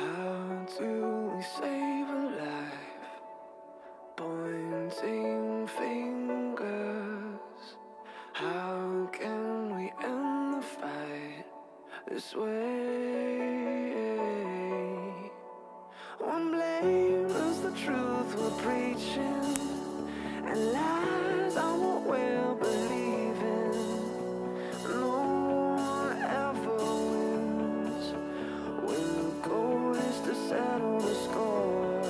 How do we save a life? Pointing fingers. How can we end the fight this way? One blames the truth we're preaching, and lies are what we're believing. No one ever wins when the goal is to settle the score.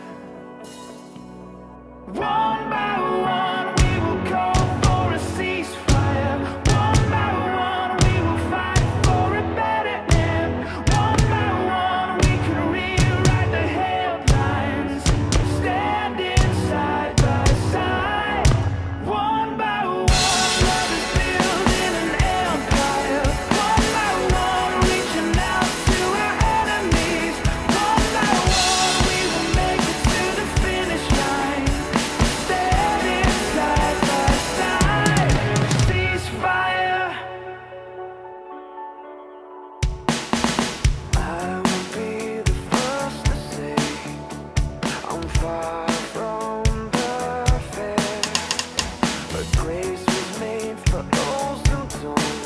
One by one we will call for a ceasefire. One by one we will fight for a better end. One by one we can rewrite the headlines, standing side by side. One by one love is building an empire. One by one reaching out to our enemies. One by one we will make it to the finish line, standing side by side. Ceasefire. I will be the first to say I'm far from perfect, but grace was made for those who don't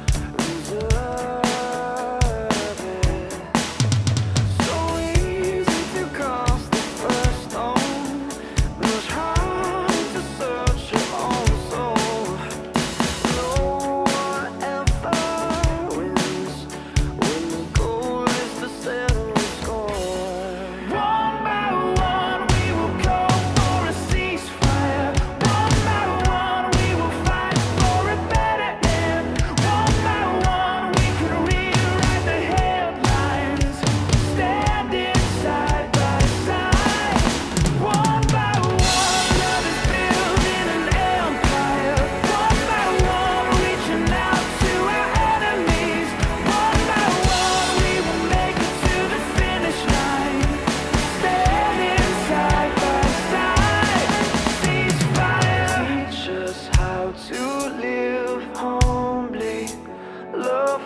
deserve it. So easy to cast the first stone, much harder to search your own soul. No one ever wins when the goal is to settle the score. One by one we will call for a ceasefire. One by one we will fight for a better end. One by one we can rewrite the headlines, standing side by side. One by one love is building an empire. One by one reaching out to our enemies. One by one we will make it to the finish line, standing side by side. Ceasefire. Teach us how to live humbly, love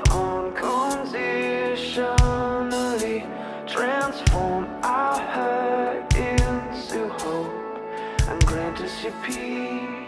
unconditionally, transform our hurt into hope, and grant us your peace.